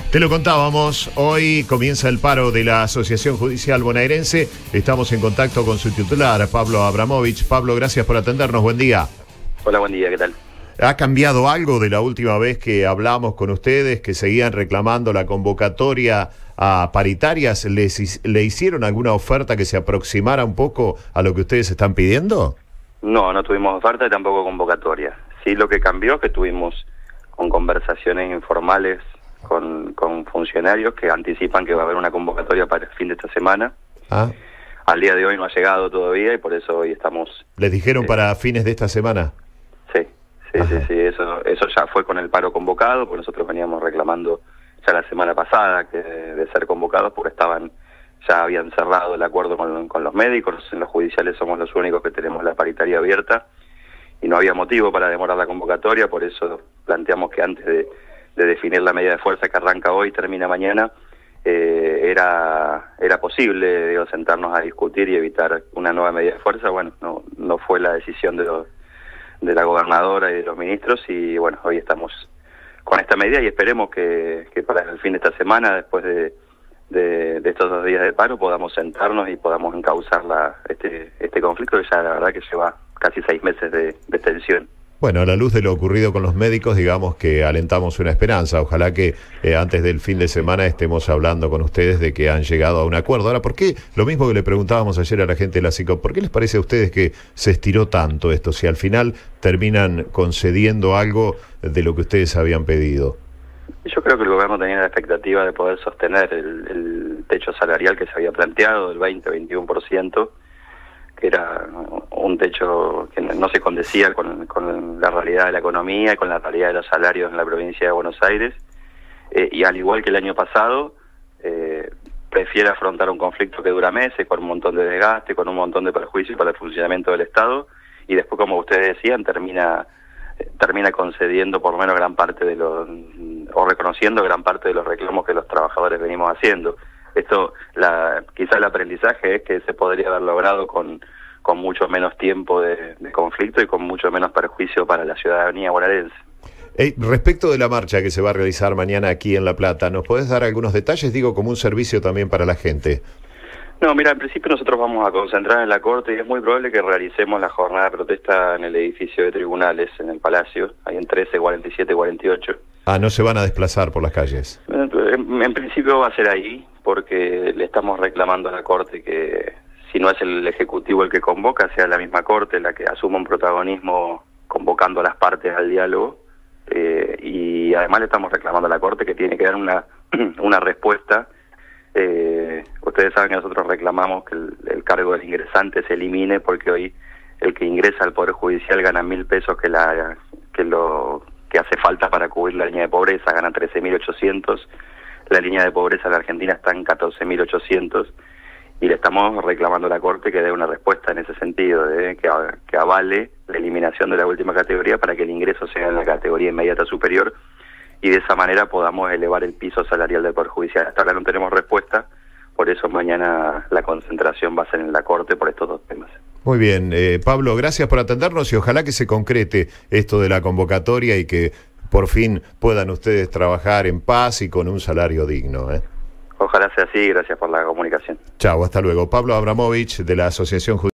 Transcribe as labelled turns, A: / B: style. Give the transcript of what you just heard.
A: Te lo contábamos, hoy comienza el paro de la Asociación Judicial Bonaerense. Estamos en contacto con su titular, Pablo Abramovich. Pablo, gracias por atendernos, buen día.
B: Hola, buen día, ¿qué tal?
A: ¿Ha cambiado algo de la última vez que hablamos con ustedes, que seguían reclamando la convocatoria a paritarias? ¿Le hicieron alguna oferta que se aproximara un poco a lo que ustedes están pidiendo?
B: No tuvimos oferta y tampoco convocatoria. Sí, lo que cambió es que tuvimos con conversaciones informales con funcionarios que anticipan que va a haber una convocatoria para el fin de esta semana. Al día de hoy no ha llegado todavía y por eso hoy estamos...
A: ¿Les dijeron para fines de esta semana?
B: Sí, eso ya fue con el paro convocado, porque nosotros veníamos reclamando ya la semana pasada que de ser convocados porque ya habían cerrado el acuerdo con los médicos. En los judiciales somos los únicos que tenemos la paritaria abierta y no había motivo para demorar la convocatoria, por eso planteamos que antes de definir la medida de fuerza que arranca hoy y termina mañana, era posible sentarnos a discutir y evitar una nueva medida de fuerza. Bueno, no fue la decisión de la gobernadora y de los ministros y bueno, hoy estamos con esta medida y esperemos que para el fin de esta semana, después de estos 2 días de paro, podamos sentarnos y podamos encauzar este conflicto que ya la verdad que lleva casi 6 meses de extensión.
A: Bueno, a la luz de lo ocurrido con los médicos, digamos que alentamos una esperanza. Ojalá que antes del fin de semana estemos hablando con ustedes de que han llegado a un acuerdo. Ahora, ¿por qué? Lo mismo que le preguntábamos ayer a la gente de la SICOP, ¿por qué les parece a ustedes que se estiró tanto esto? Si al final terminan concediendo algo de lo que ustedes habían pedido.
B: Yo creo que el gobierno tenía la expectativa de poder sostener el techo salarial que se había planteado del 20-21%, que era un techo que no se condecía con la realidad de la economía y con la realidad de los salarios en la provincia de Buenos Aires, y al igual que el año pasado, prefiere afrontar un conflicto que dura meses, con un montón de desgaste, con un montón de perjuicios para el funcionamiento del Estado, y después, como ustedes decían, termina concediendo por lo menos gran parte o reconociendo gran parte de los reclamos que los trabajadores venimos haciendo. Esto, quizá el aprendizaje es que se podría haber logrado con mucho menos tiempo de conflicto y con mucho menos perjuicio para la ciudadanía bonaerense.
A: Respecto de la marcha que se va a realizar mañana aquí en La Plata, ¿nos podés dar algunos detalles? Digo, como un servicio también para la gente.
B: No, mira, en principio nosotros vamos a concentrar en la Corte y es muy probable que realicemos la jornada de protesta en el edificio de tribunales, en el Palacio, ahí en 13, 47, 48.
A: ¿No se van a desplazar por las calles?
B: En principio va a ser ahí, porque le estamos reclamando a la Corte que si no es el Ejecutivo el que convoca, sea la misma Corte la que asuma un protagonismo convocando a las partes al diálogo, y además le estamos reclamando a la Corte que tiene que dar una respuesta. Ustedes saben que nosotros reclamamos que el cargo del ingresante se elimine, porque hoy el que ingresa al Poder Judicial gana 1.000 pesos que hace falta para cubrir la línea de pobreza, gana 13.800, la línea de pobreza en la Argentina está en 14.800, y le estamos reclamando a la Corte que dé una respuesta en ese sentido, que avale la eliminación de la última categoría para que el ingreso sea en la categoría inmediata superior, y de esa manera podamos elevar el piso salarial del Poder Judicial. Hasta ahora no tenemos respuesta, por eso mañana la concentración va a ser en la Corte por estos 2 temas.
A: Muy bien, Pablo, gracias por atendernos y ojalá que se concrete esto de la convocatoria y que por fin puedan ustedes trabajar en paz y con un salario digno.
B: Ojalá sea así, gracias por la comunicación.
A: Chao, hasta luego. Pablo Abramovich, de la Asociación Judicial.